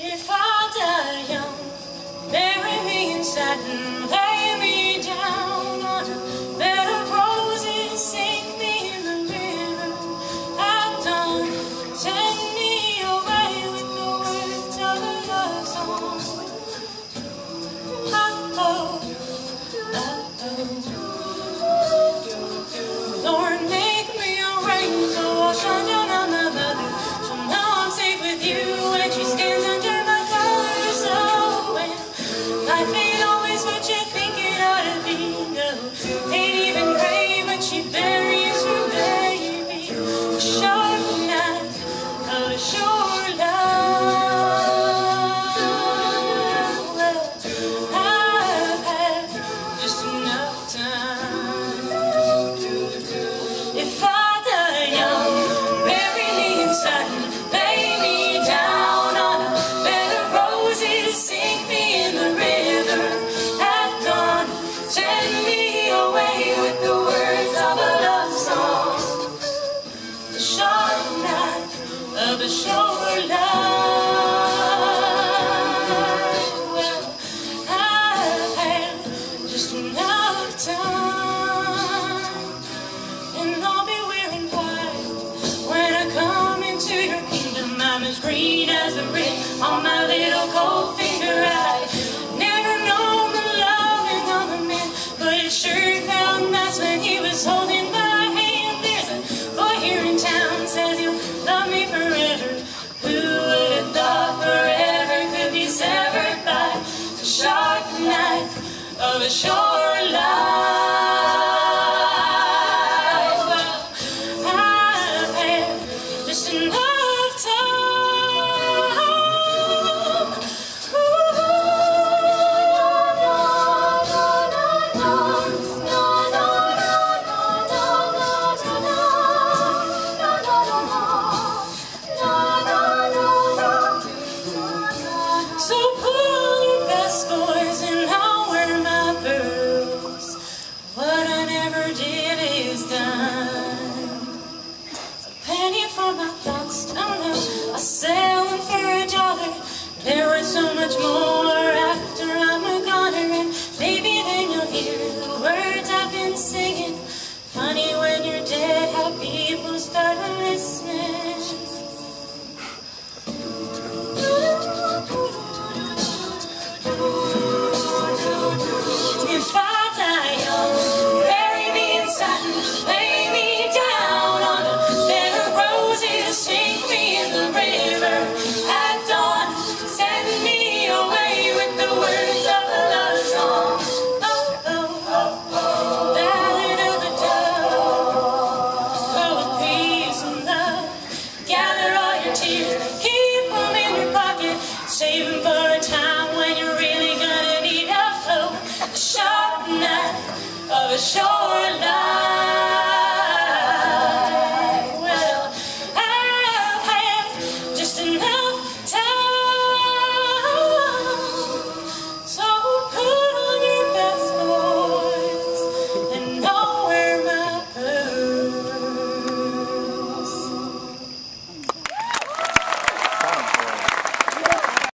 If I die young, bury me in satin, lay me down on a bed of roses, sink me in the river at dawn, send me away with the words of a love song. Oh, Lord, make me a rain so I'll shine down on my mother, so now I'm safe with you when she stands under my covers. Oh, when life ain't always what you think it ought to be, no, ain't even gray, but she buries her baby. A sharp knife of a sure love. Well, I've had just enough time. If I die young, bury me in satin, lay me down on a bed of roses, sink me in the river at dawn, send me away with the words of a love song. The sharp knife of a sure love. Well, I've had just enough time, and I'll be wearing white when I come into your kingdom. I'm as green as the ring on my little cold finger. I never known the loving of a man, but it sure felt nice when he was holding my hand. There's a boy here in town says he'll love me forever. Who would have thought forever could be severed by the sharp knife of a sure love? Just enough time. So put on your best boys and I'll wear my pearls. What I never did is done. Penny for my thoughts, oh no, I sell them for $1. There was so much more after I'm a goner, and maybe then you'll hear the words I've been singing. Funny when you're dead how people start listening. If I die young, bury me in satin, lay me down on a bed of roses, sink me in the river at dawn, send me away with the words of a love song. Oh, oh, oh, oh, ballad of a dove, full of peace and love. Gather all your tears, keep them in your pocket, save them for a time when you're really gonna need a flow. The sharp knife of a sure